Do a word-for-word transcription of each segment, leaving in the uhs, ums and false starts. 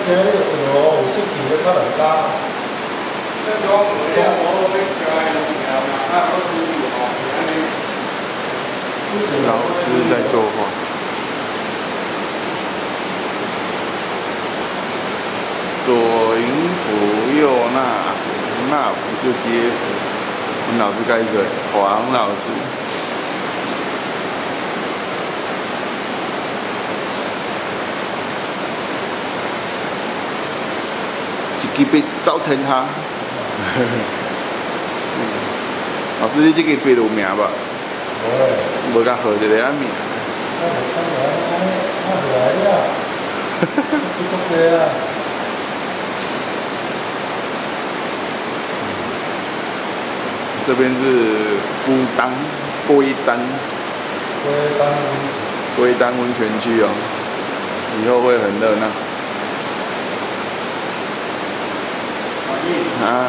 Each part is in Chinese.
今日哦，有设计咧较难加。这种我要我要加用料嘛，啊，我师傅哦，是安尼。 老师在作画。左营府，右纳福，纳福就接福。阮老师该嘴，黄老师。一支笔走天下。老师，你这支笔有名吧？无。无甲号一个啊名。 啊，啊，来啊！你做这啊？ 这边是孤丹、龟丹、 龟丹龟丹温泉区哦，以后会很热闹。啊。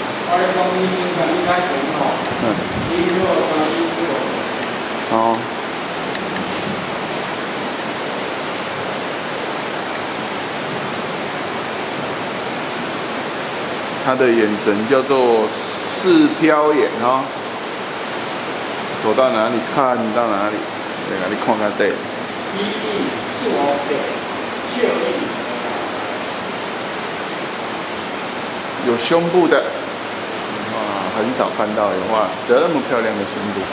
嗯。哦。他的眼神叫做似飘眼哦，走到哪里看到哪里，对啊，你看看对。一亿是我的，就亿。有胸部的，哇，很少看到有画这么漂亮的胸部。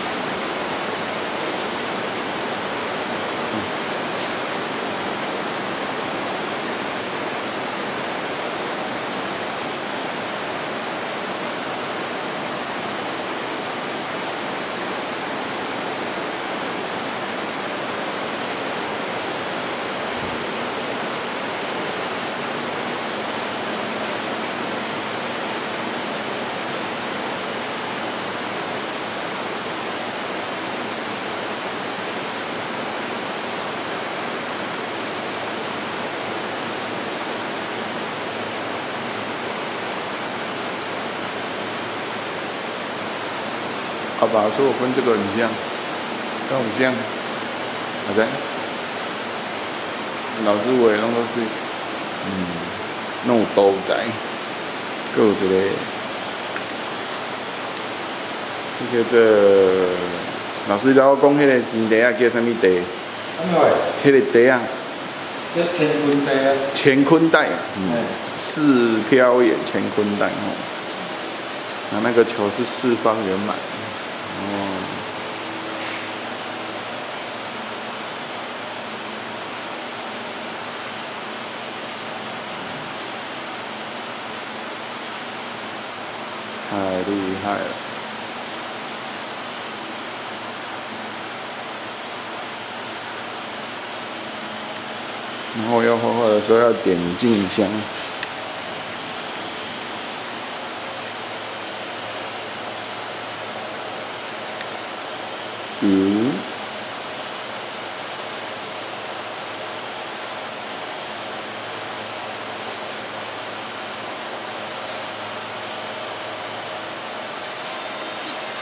爸爸说我跟这个很像，跟我像，好的。老师话拢都水，嗯，拢有刀仔，搁有一个，迄叫做老师甲我讲，迄个钱袋啊叫啥物袋？ 安怎个？ 迄个袋啊。 这乾坤袋啊。 乾坤袋，嗯，四飘眼乾坤袋哦。那那个球是四方圆满。哦，太厉害了！然后要画画的时候要点镜香。嗯。